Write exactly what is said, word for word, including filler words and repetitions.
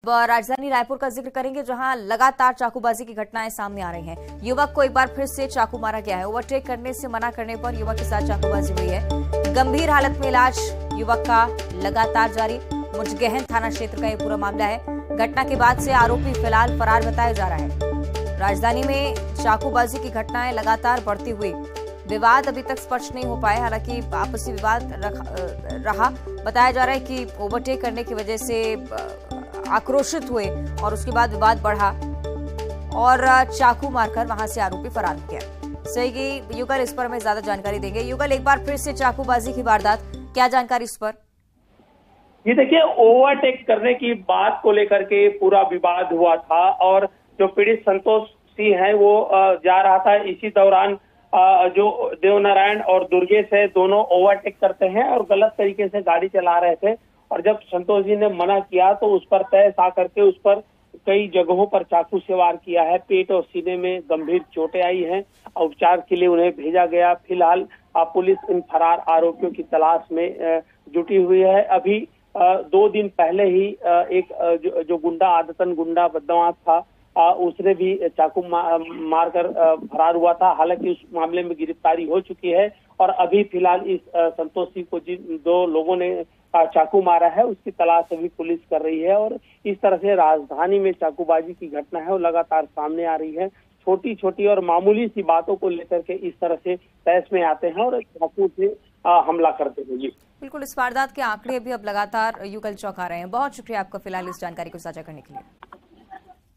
राजधानी रायपुर का जिक्र करेंगे, जहां लगातार चाकूबाजी की घटनाएं सामने आ रही हैं। युवक को एक बार फिर से चाकू मारा गया है। ओवरटेक करने से मना करने पर युवक के साथ चाकूबाजी हुई है। गंभीर हालत में इलाज युवक का लगातार जारी। मुजगहन थाना क्षेत्र का ये पूरा मामला है। घटना के बाद से आरोपी फिलहाल फरार बताया जा रहा है। राजधानी में चाकूबाजी की घटनाएं लगातार बढ़ती हुई, विवाद अभी तक स्पष्ट नहीं हो पाए। हालांकि आपसी विवाद रहा। बताया जा रहा है कि ओवरटेक करने की वजह से आक्रोशित हुए और उसके बाद विवाद बढ़ा और चाकू मारकर वहां से आरोपी फरार हो गया। सही युगल इस पर हमें ज्यादा जानकारी देंगे। युगल, एक बार फिर से चाकूबाजी की वारदात, क्या जानकारी इस पर? ये देखिए, ओवरटेक करने की बात को लेकर के पूरा विवाद हुआ था और जो पीड़ित संतोष सिंह है वो जा रहा था। इसी दौरान जो देवनारायण और दुर्गेश है, दोनों ओवरटेक करते हैं और गलत तरीके से गाड़ी चला रहे थे। और जब संतोष जी ने मना किया तो उस पर तय आ करके उस पर कई जगहों पर चाकू से वार किया है। पेट और सीने में गंभीर चोटें आई हैं। उपचार के लिए उन्हें भेजा गया। फिलहाल पुलिस इन फरार आरोपियों की तलाश में जुटी हुई है। अभी दो दिन पहले ही एक जो, जो गुंडा आदतन गुंडा बदमाश था, उसने भी चाकू मारकर फरार हुआ था। हालांकि उस मामले में गिरफ्तारी हो चुकी है और अभी फिलहाल इस संतोष सिंह को जिन दो लोगों ने चाकू मारा है उसकी तलाश अभी पुलिस कर रही है। और इस तरह से राजधानी में चाकूबाजी की घटना है वो लगातार सामने आ रही है। छोटी छोटी और मामूली सी बातों को लेकर के इस तरह से तहस में आते हैं और चाकू से हमला करते हैं। जी बिल्कुल, इस वारदात के आंकड़े भी अब लगातार युगल चौंका रहे हैं। बहुत शुक्रिया आपका फिलहाल इस जानकारी को साझा करने के लिए।